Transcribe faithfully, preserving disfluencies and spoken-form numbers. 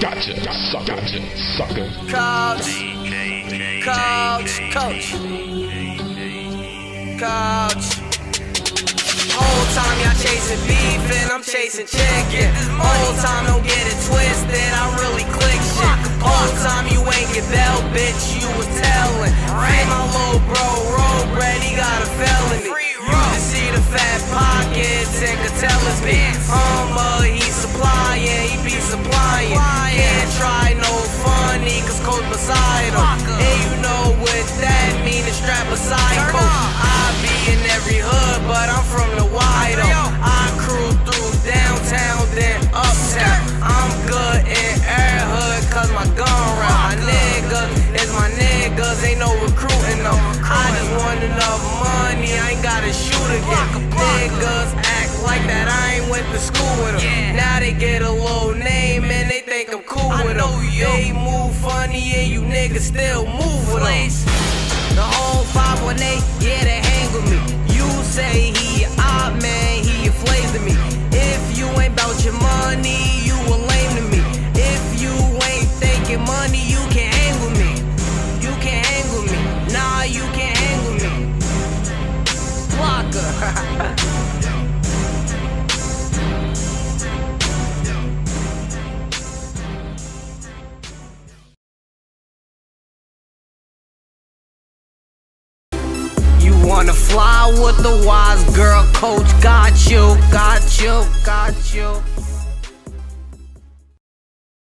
Gotcha, sucker, gotcha, sucker. Coach, coach, coach, coach. Whole time y'all chasing beef and I'm chasing chicken. Whole time don't get it twisted, I really click shit. Whole time you ain't get bell, bitch, you was telling. Free my little bro, roll bread, he got a felony. You can see the fat pockets and could tell his bitch. Hummer, he supplying, he be supplying. Can't try no funny, cause coach beside him. And you know what that mean, the strap beside coach. I be in every hood, but I'm from the wide up. I cruise through downtown, then uptown. I'm good in air hood, cause my gun round. My niggas is my niggas, ain't no recruiting them. I just want enough money, I ain't gotta shoot again. Niggas act like that, I ain't went to school with them. Now they get a little name and they think I'm cool with them. They move funny and you niggas still move with them. The whole five one eight, yeah, they hang with me. You say he a op, man, he a flame to me. If you ain't bout your money, you a lame to me. If you ain't thinking money, you can't hang with me. You can't hang with me. Nah, you can't hang with me. Blocker. Wanna fly with the wise girl, coach got you, got you, got you.